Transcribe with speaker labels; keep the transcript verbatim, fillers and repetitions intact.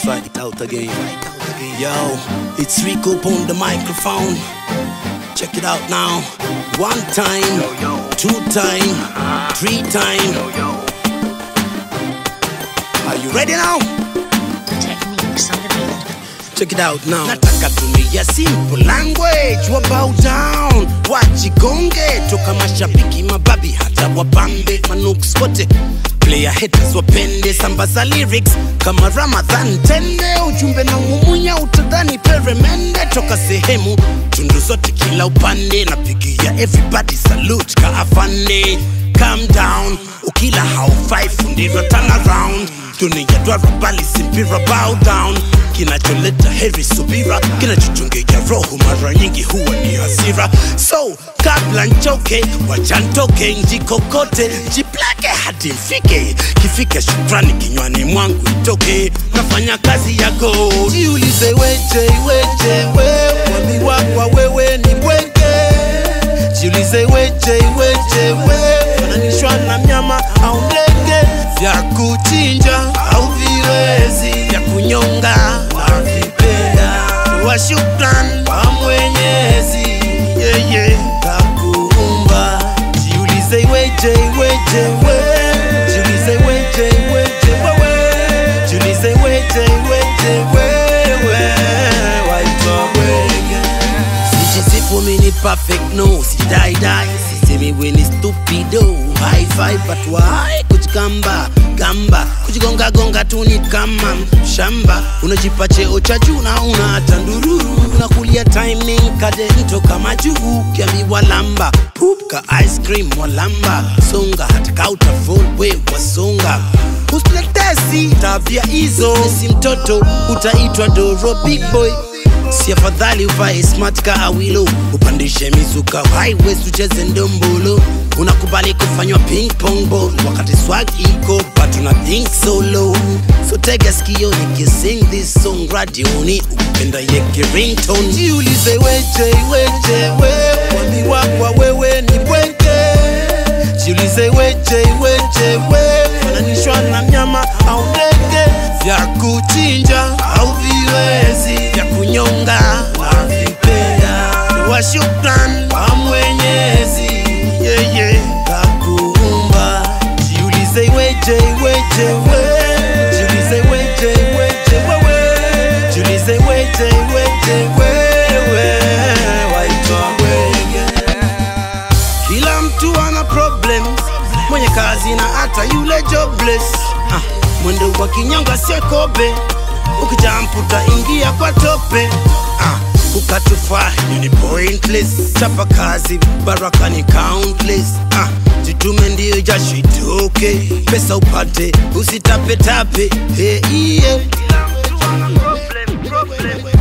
Speaker 1: try it out again. Yo, it's Rico on the microphone. Check it out now. One time, two time, three time. Are you ready now?
Speaker 2: Techniques on the beat.
Speaker 1: Check it out now. Nataka tumia simple language. Wa bow down, wajigonge. Toka mashabiki mababi hata wapambe manuks wote. Player haters wapende sambaza lyrics kama Ramadhan tende. Ujumbe na ngumunya utadhani peremende. Toka sehemu tundu zote kila upande. Napigia everybody salute ka afande. Calm down, ukila haufai fundira turn around. Dunia dwara bali simpira bow down. Kinacholeta heri subira, kinachochongea roho mara nyingi huwa ni hasira. So kabla nchoke, wacha ntoke njikokote, jiplake hadi mfike. Kifika shukrani kinywani mwangu itoke. Nafanya kazi yako. Jiulize weje weje wewe, mwami wakwa wewe ni Bwege. Jiulize weje weje wewe, fananishwa na mnyama au ndege. Vya kuchinja au viwezi, vya kunyonga na vipenda. Wa shukran kwa Mwenyezi, yeah, yeah, kakuumba. Jiulize weje weje wewe, jiulize weje weje wewe, jiulize weje weje wewe, waitwa Bwege. Sijisifu mini perfect no, sijidai dai. Sisemi we ni stupido, high five but why? Kujigamba gamba, kujigonga gonga tu ni kama shamba. Unajipa cheo cha juu na una tandururu. Unakulia timing kadento kama juu. Kiambiwa lamba, poop ka ice cream walamba. Songa hata kauta full way wasonga. Usiletesi tabia hizo, si mtoto utaitwa doro big boy. Si afadhali uvae smart ka awilo, upandishe mizuka highways ucheze ndombolo. Unakubali kufanywa ping pong ball wakati swag iko but una think solo. So tega sikio nikising this song radioni, ukipenda yeke ringtone. Jiulize weje weje wewe, mwami wakwa wewe ni Bwege. Jiulize weje weje wewe, fananishwa na mnyama au ndege. Vya kuchinja au viwezi, vya kunyonga na vipenda. Wa shukran kwa Mwenyezi, yeah, yeah, kakuumba. Jiulize weje weje wewe, jiulize weje weje wewe, jiulize weje weje wewe, waitwa Bwege. Kila mtu ana problems, mwenye kazi na hata yule jobless. Ah, mwendo wa kinyonga sio kobe, ukijamputa ingia kwa tope. Ah, ukatufaa ni pointless, chapa kazi baraka ni countless. Ah, jitume ndio jasho itoke, pesa upate usitape tape. Hey, yeah. Kila mtu ana problem, problem.